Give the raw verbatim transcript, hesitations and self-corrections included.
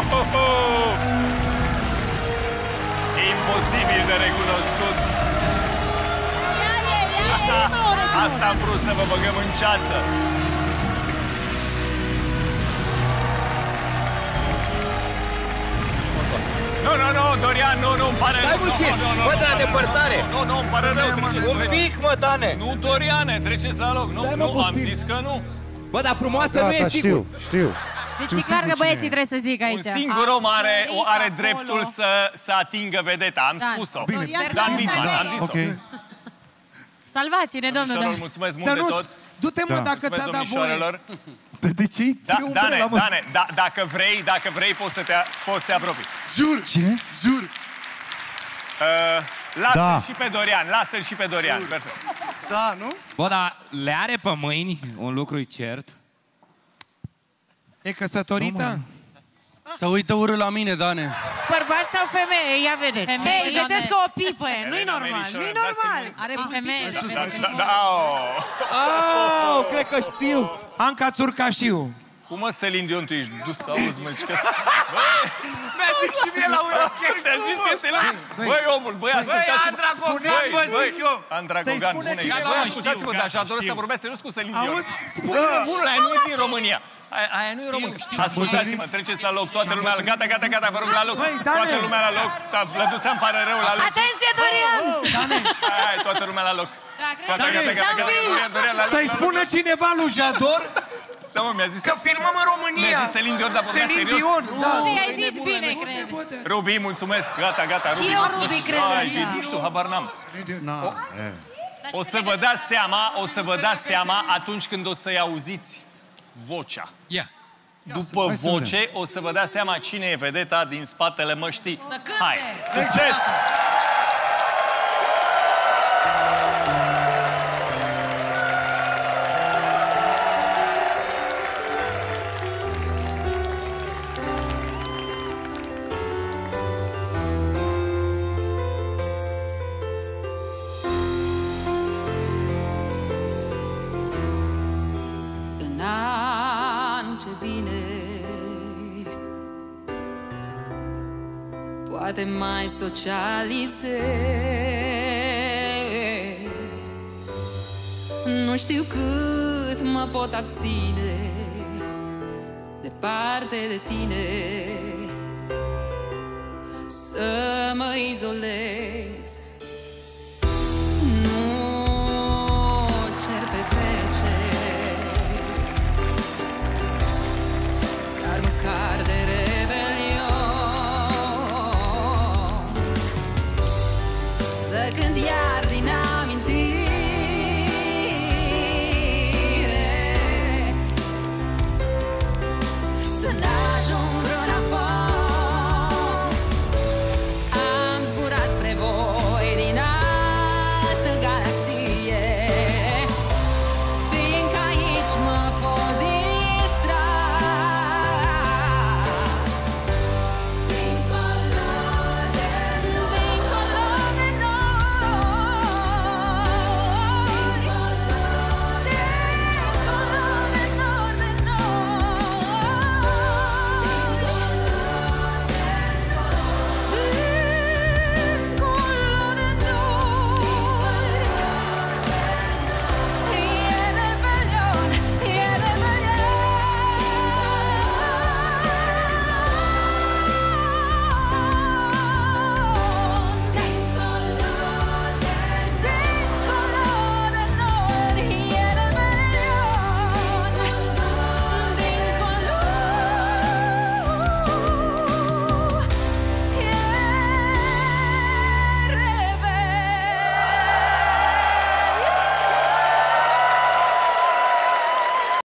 Imposibil de recunoscut. Asta am vrut să vă băgăm în ceață. Nu, nu, nu, Dorian, nu, nu, îmi pare rău. Stai puțin, bă, de la depărtare. Nu, nu, îmi pare rău. Un pic, mă, Dane. Nu, Doriane, treceți la loc. Nu, nu, am zis că nu. Bă, dar frumoasă nu e sigur. Știu, știu. Deci e clar că băieții trebuie să zic aici. Un singur om are, are dreptul să, să atingă vedeta. Am spus-o. Dan Bitman, am zis-o. Salvați-ne, domnul Dan. Mulțumesc mult de tot. Du-te, mă, dacă ți-a dat voie. De ce? Dane, Dane, dacă vrei, dacă vrei, poți să te, poți să te apropii. Jur! Cine? Jur! Lasă-l și pe Dorian, lasă-l și pe Dorian. Perfect. Da, nu? Bă, dar le are pe mâini, un lucru-i cert. E căsătorită? Să uită urât la mine, Dane. Bărbat sau femeie? Ia vedeți. Femeie, Ei, vedeți că o pipă e. Nu-i normal, nu-i normal. Are femeie. Au, cred că știu. Anca Țurcașiu. Cum mă, Selin Dion, tu ești dus, auzi, mă, că... Mi-a zis și mie la urmă. Ți-a zis ce, Selin? Băi, omul, băi, ascultați-mă. Băi, băi, Andragogan, bune. Băi, ascultați-mă, dar așa doresc să vorbesc serios cu Selin Dion. Bunul, aia nu e din România. Aia nu e România. Ascultați-mă, treceți la loc, toată lumea, gata, gata, gata, vă rog la loc. Toată lumea la loc, Vlăduța îmi pare rău la loc. Atenție, Dorian! Hai, toată lumea la loc. Gata, gata, gata, gata. Să-i spună cineva lui Jador da, mă, mi-a zis că filmăm în România. Mi-a zis Selin Dion, dar vorbea serios. Dion, da. Rubi, ai zis bine, cred. Rubi, mulțumesc, gata, gata. Și eu, Rubi, cred așa. Nu știu, habar n-am. O să vă dați seama, o să vă dați seama atunci când o să-i auziți vocea. După voce, o să vă dați seama cine e vedeta din spatele măștii. Hai, succes! Poate mai socializez. Nu știu cât mă pot abține departe de tine, să mă izolez